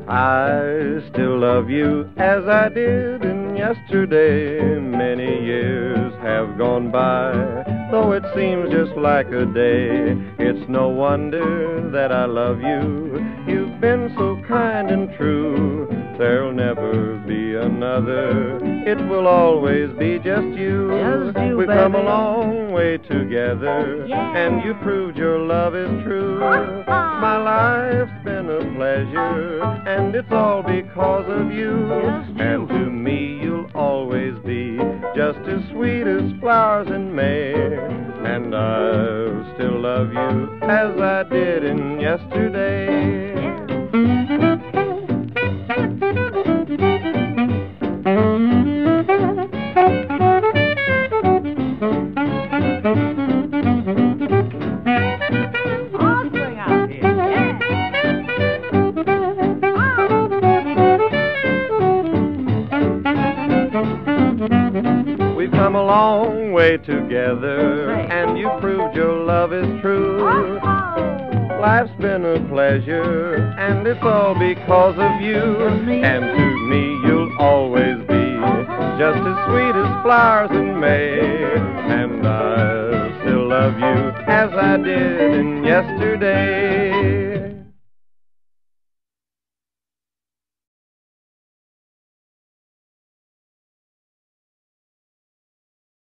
I still love you as I did in yesterday. Many years have gone by, though it seems just like a day. It's no wonder that I love you. You've been so kind and true. There'll never be another. It will always be just you. Just you, We've baby. come a long way together, Yeah. and you proved your love is true. My life's been a pleasure, and it's all because of you. Just you. And to me you'll always be just as sweet as flowers in May. And I'll still love you as I did in yesterday. All swing out here. We've come a long way together, and you proved your love is true. Life's been a pleasure, and it's all because of you. And to me you'll always be just as sweet as flowers in May. And I still love you as I did in yesterday.